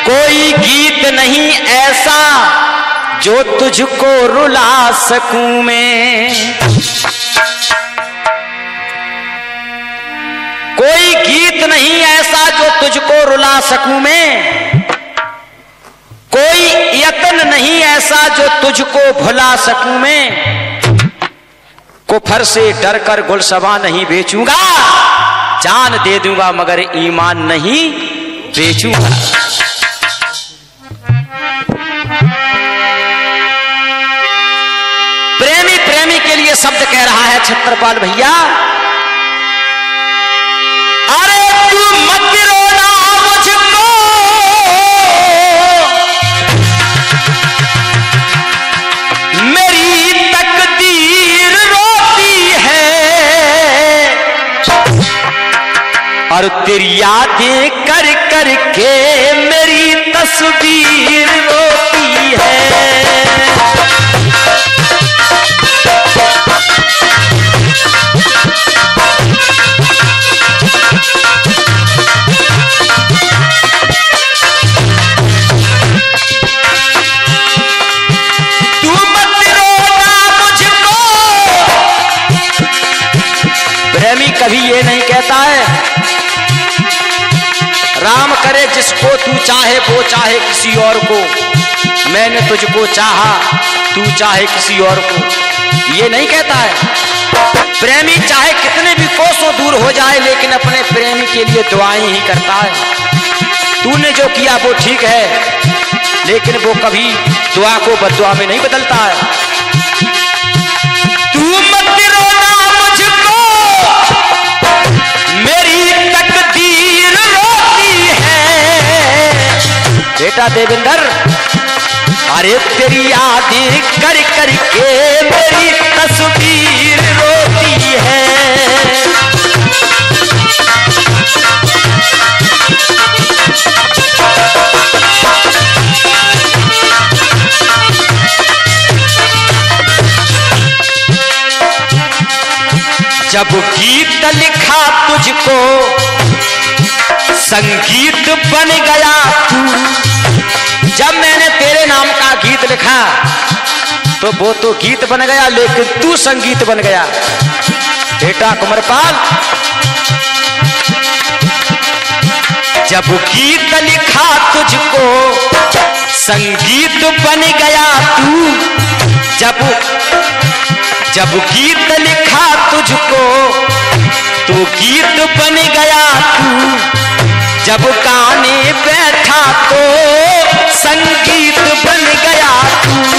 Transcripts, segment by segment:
कोई गीत नहीं ऐसा जो तुझको रुला सकूं मैं, कोई गीत नहीं ऐसा जो तुझको रुला सकूं मैं, कोई यत्न नहीं ऐसा जो तुझको भुला सकूं मैं, कुफर से डरकर गुलशबा नहीं बेचूंगा, जान दे दूंगा मगर ईमान नहीं बेचूंगा। प्रेमी प्रेमी के लिए शब्द कह रहा है छत्रपाल भैया, अरे तू मत रोना मुझको, मेरी तकदीर रोती है, और तेरी यादें कर कर के मेरी तस्वीर रोती है। कभी ये नहीं कहता है राम करे जिसको तू चाहे वो चाहे किसी और को, मैंने तुझको चाहा तू चाहे किसी और को, ये नहीं कहता है। प्रेमी चाहे कितने भी कोसों दूर हो जाए लेकिन अपने प्रेमी के लिए दुआएं ही करता है। तूने जो किया वो ठीक है लेकिन वो कभी दुआ को बद्दुआ में नहीं बदलता है। तू मत रोना मुझको, मेरी तकदीर रोती है। बेटा देवेंद्र, अरे तेरी यादें कर कर के मेरी तस्वीर रोती है। जब गीत लिखा तुझको संगीत बन गया तू, जब मैंने तेरे नाम का गीत लिखा तो वो तो गीत बन गया लेकिन तू संगीत बन गया। बेटा कुंवरपाल, जब गीत लिखा तुझको संगीत बन गया तू, जब गीत लिखा तुझको तो गीत बन गया तू, जब गाने बैठा तो संगीत बन गया तू।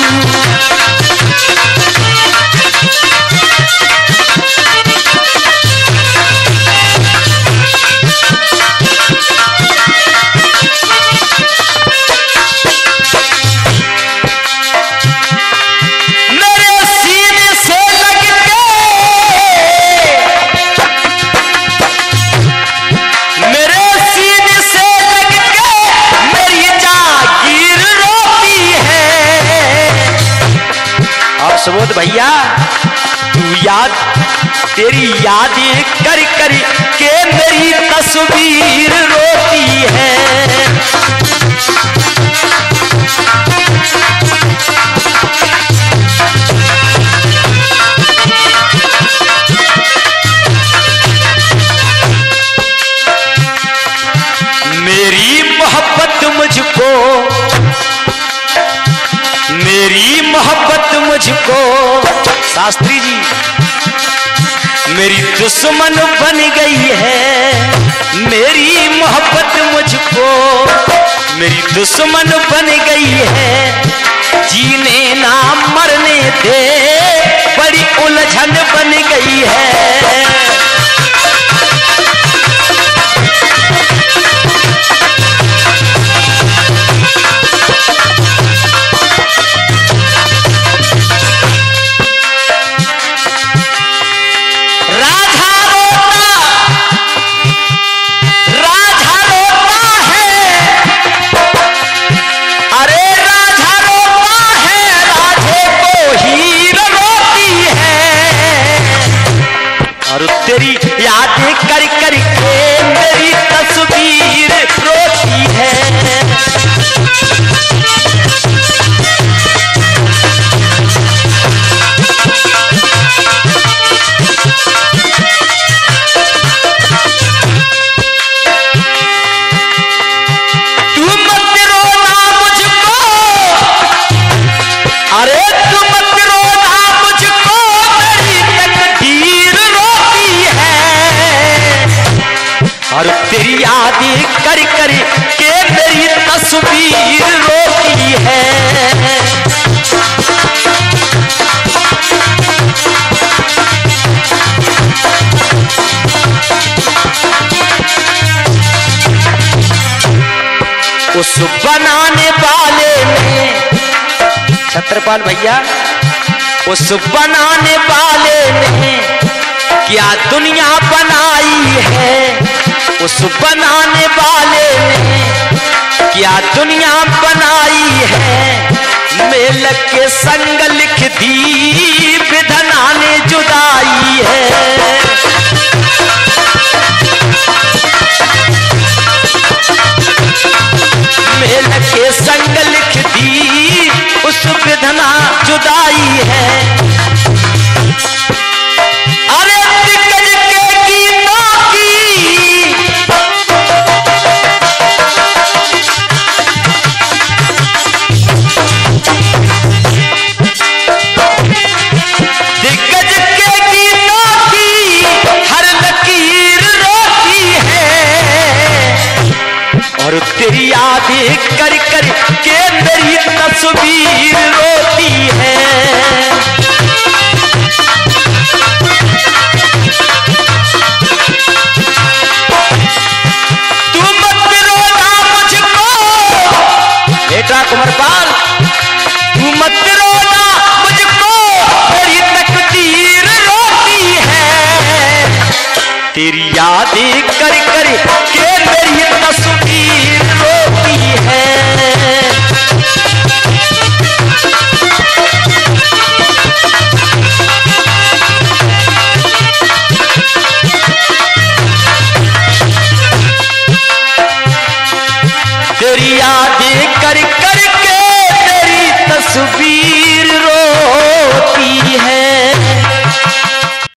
सुबोध भैया, तू याद, तेरी यादें कर कर के मेरी तस्वीर रोती है। मेरी मोहब्बत मुझको, मेरी मोहब्बत मुझको, शास्त्री जी, मेरी दुश्मन बन गई है। मेरी मोहब्बत मुझको मेरी दुश्मन बन गई है। जीने ना मरने दे, बड़ी उलझन बन गई है। तेरी याद याद कर कर के मेरी तस्वीर रोती है। उस बनाने वाले ने, छत्रपाल भैया, उस बनाने वाले ने क्या दुनिया बनाई है। उस बनाने वाले ने क्या दुनिया बनाई है। मेल के संग लिख दी विधना ने जुदाई है। मेल के संग लिख दी उस विधना जुदाई है। अरे दिग्गज के गीतों की दिग्गज के गीतों की हर लकीर रोती है। और तेरी याद कर कर के मेरी तस्वीर रोती है। तू मत रोना मुझको बेटा कुंवरपाल, तू मत रोना मुझको, मेरी तकदीर रोती है। तेरी याद कर कर के मेरी तस्वीर रोती है। तेरी याद कर